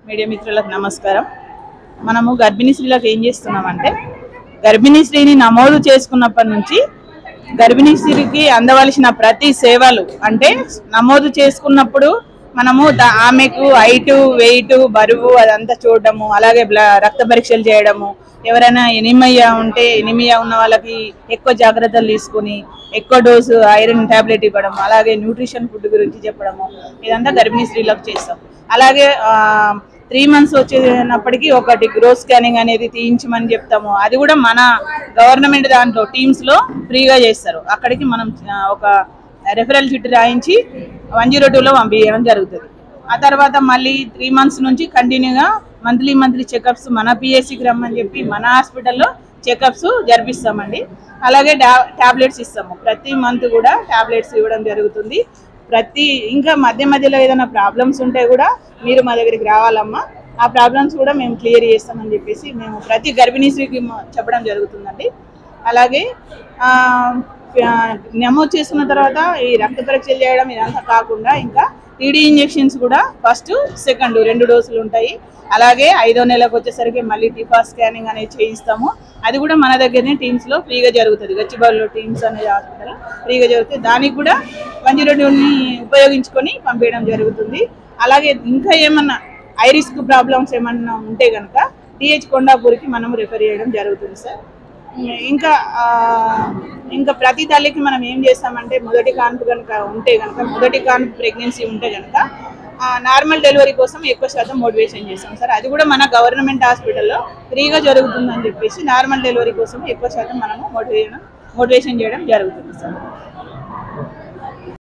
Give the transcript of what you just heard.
Media మిత్రులకు నమస్కారం. మనము గర్భిణీ స్త్రీలకు ఏం చేస్తున్నామంటే గర్భిణీ స్త్రీని నమోదు చేసుకున్నప్పటి నుంచి గర్భిణీ స్త్రీకి అందవలసిన ప్రతి సేవలు అంటే నమోదు చేసుకున్నప్పుడు మనము ఆమెకు హైట్ వెయిట్ బరువు అదంతా చూడడము, అలాగే రక్త పరీక్షలు చేయడము, ఎవరైనా ఎనిమియా ఉంటే ఎనిమియా ఉన్న వాళ్ళకి ఎక్కువ జాగ్రత్తలు తీసుకుని ఎక్కువ డోసు ఐరన్ టాబ్లెట్ ఇవ్వడం, అలాగే న్యూట్రిషన్ ఫుడ్ గురించి చెప్పడము, ఇదంతా గర్భిణీ స్త్రీలకు చేస్తాం. అలాగే 3 months వచ్చేటప్పటికి ఒకటి గ్రోత్ స్కానింగ్ అనేది తీయించమని చెప్తాము. అది కూడా మన గవర్నమెంట్ దాంట్లో టీమ్స్లో ఫ్రీగా చేస్తారు. అక్కడికి మనం ఒక రెఫరల్ చిట్ రాయించి 102లో పంపించడం జరుగుతుంది. ఆ తర్వాత మళ్ళీ 3 months నుంచి కంటిన్యూగా మంత్లీ చెకప్స్ మన పిఎస్సికి రమ్మని చెప్పి మన హాస్పిటల్లో చెకప్స్ జరిపిస్తామండి. అలాగే టాబ్లెట్స్ ఇస్తాము. ప్రతి మంత్ కూడా టాబ్లెట్స్ ఇవ్వడం జరుగుతుంది. ఇంకా మధ్యలో ఏదైనా ప్రాబ్లమ్స్ ఉంటే కూడా మీరు మా దగ్గరికి రావాలమ్మా, ఆ ప్రాబ్లమ్స్ కూడా మేము క్లియర్ చేస్తామని చెప్పేసి మేము ప్రతి గర్భిణీ స్త్రీకి చెప్పడం జరుగుతుందండి. అలాగే నమోదు చేసుకున్న తర్వాత ఈ రక్త పరీక్షలు చేయడం ఇదంతా కాకుండా ఇంకా టీడీ ఇంజెక్షన్స్ కూడా ఫస్ట్ సెకండ్ 2 డోసులు ఉంటాయి. అలాగే 5వ నెలకు వచ్చేసరికి మళ్ళీ టిఫా స్కానింగ్ అనేది చేయిస్తాము. అది కూడా మన దగ్గరనే టీమ్స్లో ఫ్రీగా జరుగుతుంది. గచ్చిబౌలిలో టీమ్స్ అనేది హాస్పిటల్ ఫ్రీగా జరుగుతుంది. దానికి కూడా 102ని ఉపయోగించుకొని పంపించడం జరుగుతుంది. అలాగే ఇంకా ఏమన్నా హై రిస్క్ ప్రాబ్లమ్స్ ఏమన్నా ఉంటే కనుక టీహెచ్ కొండాపూర్కి మనం రిఫర్ చేయడం జరుగుతుంది సార్. ఇంకా ప్రతి తల్లికి మనం ఏం చేస్తామంటే మొదటి కాన్పు కనుక ఉంటే కనుక మొదటి కాన్పు ప్రెగ్నెన్సీ ఉంటే కనుక నార్మల్ డెలివరీ కోసం ఎక్కువ శాతం మోటివేషన్ చేస్తాం సార్. అది కూడా మన గవర్నమెంట్ హాస్పిటల్లో ఫ్రీగా జరుగుతుందని చెప్పేసి నార్మల్ డెలివరీ కోసం ఎక్కువ శాతం మనము మోటివేషన్ చేయడం జరుగుతుంది సార్.